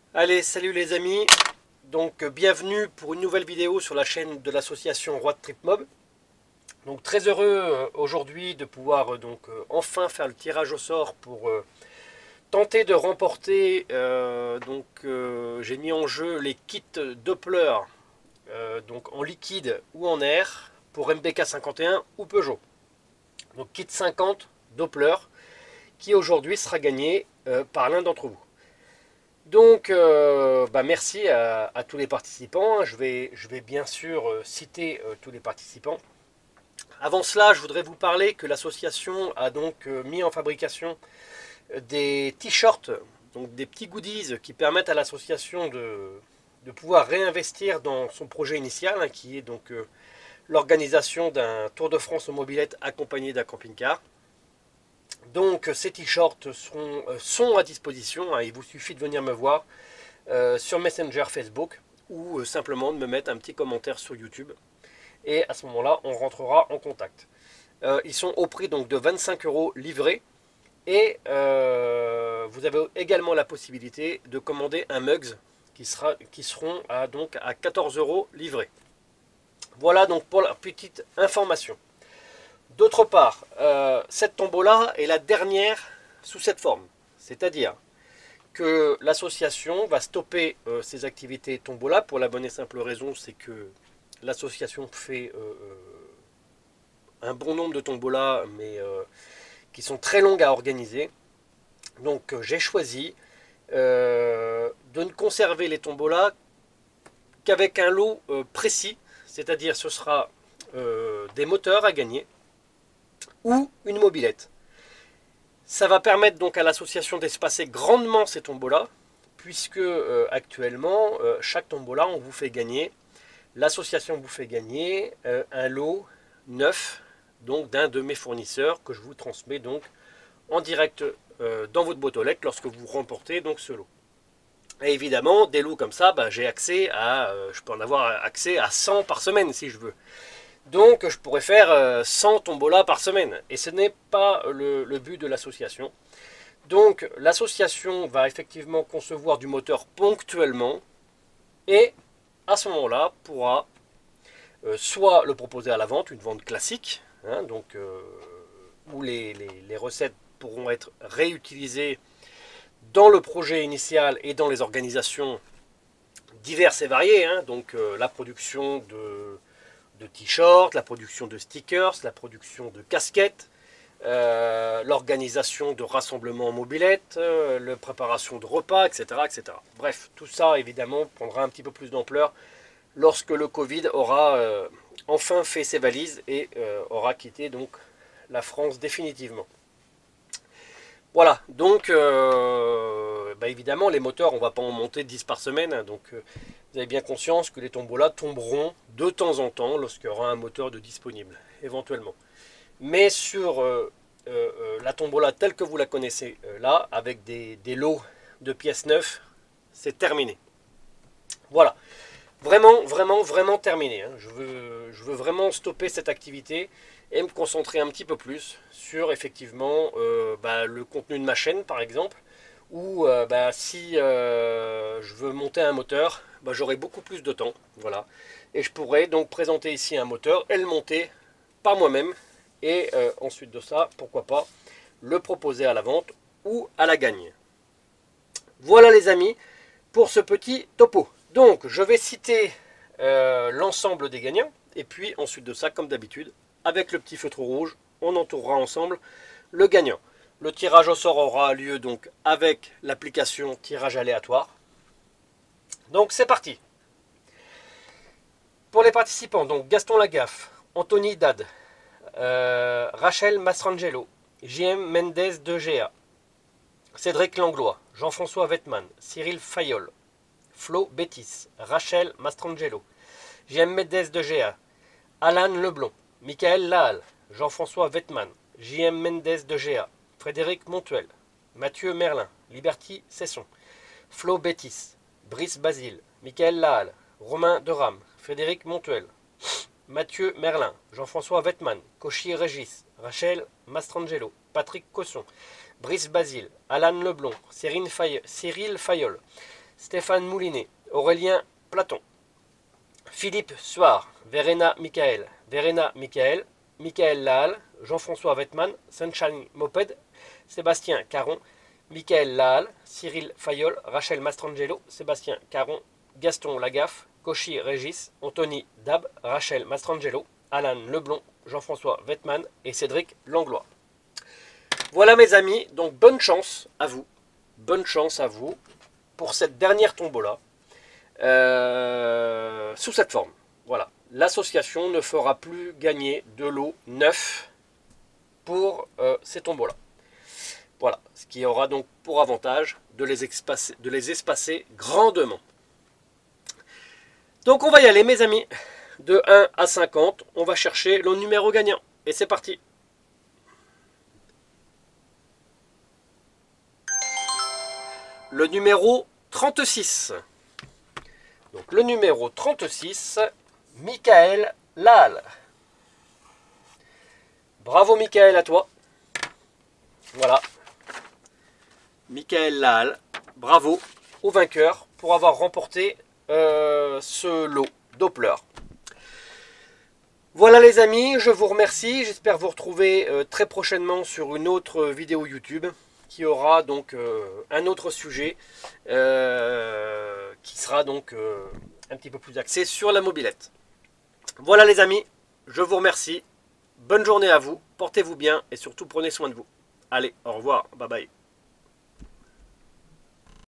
Allez, salut les amis. Donc bienvenue pour une nouvelle vidéo sur la chaîne de l'association Roi de Trip Mob. Donc très heureux aujourd'hui de pouvoir enfin faire le tirage au sort pour tenter de remporter. J'ai mis en jeu les kits Doppler donc en liquide ou en air pour MBK 51 ou Peugeot. Donc kit 50 Doppler qui aujourd'hui sera gagné par l'un d'entre vous. Donc, merci à tous les participants. Je vais bien sûr citer tous les participants. Avant cela, je voudrais vous parler que l'association a donc mis en fabrication des t-shirts, donc des petits goodies qui permettent à l'association de pouvoir réinvestir dans son projet initial, hein, qui est donc l'organisation d'un Tour de France en mobilette accompagné d'un camping-car. Donc ces t-shirts sont à disposition, hein, il vous suffit de venir me voir sur Messenger Facebook ou simplement de me mettre un petit commentaire sur YouTube et à ce moment-là on rentrera en contact. Ils sont au prix donc de 25 € livrés et vous avez également la possibilité de commander un mugs qui seront à 14 € livrés. Voilà donc pour la petite information. D'autre part, cette tombola est la dernière sous cette forme, c'est-à-dire que l'association va stopper ses activités tombola pour la bonne et simple raison, c'est que l'association fait un bon nombre de tombolas, mais qui sont très longues à organiser. Donc j'ai choisi de ne conserver les tombolas qu'avec un lot précis, c'est-à-dire ce sera des moteurs à gagner ou une mobilette. Ça va permettre donc à l'association d'espacer grandement ces tombolas, puisque actuellement, chaque tombola, on vous fait gagner, l'association vous fait gagner un lot neuf, donc d'un de mes fournisseurs, que je vous transmets donc en direct dans votre boîte aux lettres lorsque vous remportez donc ce lot. Et évidemment, des lots comme ça, j'ai accès à, je peux en avoir accès à 100 par semaine si je veux. Donc je pourrais faire 100 tombolas par semaine. Et ce n'est pas le but de l'association. Donc l'association va effectivement concevoir du moteur ponctuellement. Et à ce moment-là, pourra soit le proposer à la vente, une vente classique, hein, où les recettes pourront être réutilisées dans le projet initial et dans les organisations diverses et variées. Hein, la production de t-shirts, la production de stickers, la production de casquettes, l'organisation de rassemblements en mobilette, la préparation de repas, etc., etc. Bref, tout ça évidemment prendra un petit peu plus d'ampleur lorsque le Covid aura enfin fait ses valises et aura quitté donc la France définitivement. Voilà, donc évidemment les moteurs on ne va pas en monter 10 par semaine, hein, donc vous avez bien conscience que les tombolas tomberont de temps en temps lorsqu'il y aura un moteur de disponible, éventuellement. Mais sur la tombola telle que vous la connaissez là, avec des lots de pièces neuves, c'est terminé. Voilà, vraiment, vraiment, vraiment terminé. Hein. Je veux vraiment stopper cette activité et me concentrer un petit peu plus sur effectivement le contenu de ma chaîne par exemple, ou si je veux monter un moteur, j'aurai beaucoup plus de temps, voilà, et je pourrais donc présenter ici un moteur et le monter par moi-même, et ensuite de ça, pourquoi pas, le proposer à la vente ou à la gagne. Voilà les amis, pour ce petit topo. Donc je vais citer l'ensemble des gagnants, et puis ensuite de ça, comme d'habitude, avec le petit feutre rouge, on entourera ensemble le gagnant. Le tirage au sort aura lieu donc avec l'application tirage aléatoire. Donc c'est parti. Pour les participants, donc Gaston Lagaffe, Anthony Dad, Rachel Mastrangelo, JM Mendez de GA, Cédric Langlois, Jean-François Wettman, Cyril Fayol, Flo Bétis, Rachel Mastrangelo, JM Mendez de GA, Alan Leblond, Michael Lahal, Jean-François Wettman, JM Mendez de GA, Frédéric Montuel, Mathieu Merlin, Liberty Cesson, Flo Bétis, Brice Basile, Michael Lahal, Romain Deram, Frédéric Montuel, Mathieu Merlin, Jean-François Wettman, Cauchy Régis, Rachel Mastrangelo, Patrick Cosson, Brice Basile, Alan Leblond, Cyril Fayol, Stéphane Moulinet, Aurélien Platon, Philippe Suard, Verena Michael, Michael Laal, Jean-François Wettman, Sunshine Moped, Sébastien Caron, Michael Laal, Cyril Fayol, Rachel Mastrangelo, Sébastien Caron, Gaston Lagaffe, Cauchy Régis, Anthony Dab, Rachel Mastrangelo, Alan Leblond, Jean-François Wettman et Cédric Langlois. Voilà mes amis, donc bonne chance à vous pour cette dernière tombola sous cette forme. Voilà, l'association ne fera plus gagner de lot neuf pour ces tombolas. Voilà, ce qui aura donc pour avantage de les espacer grandement. Donc on va y aller mes amis, de 1 à 50, on va chercher le numéro gagnant. Et c'est parti. Le numéro 36. Donc le numéro 36, Michael Laal. Bravo Michael, à toi. Voilà. Michael Laal, bravo au vainqueur pour avoir remporté ce lot Doppler. Voilà les amis, je vous remercie. J'espère vous retrouver très prochainement sur une autre vidéo YouTube qui aura donc un autre sujet qui sera donc un petit peu plus axé sur la mobilette. Voilà les amis, je vous remercie. Bonne journée à vous, portez-vous bien et surtout prenez soin de vous. Allez, au revoir, bye bye.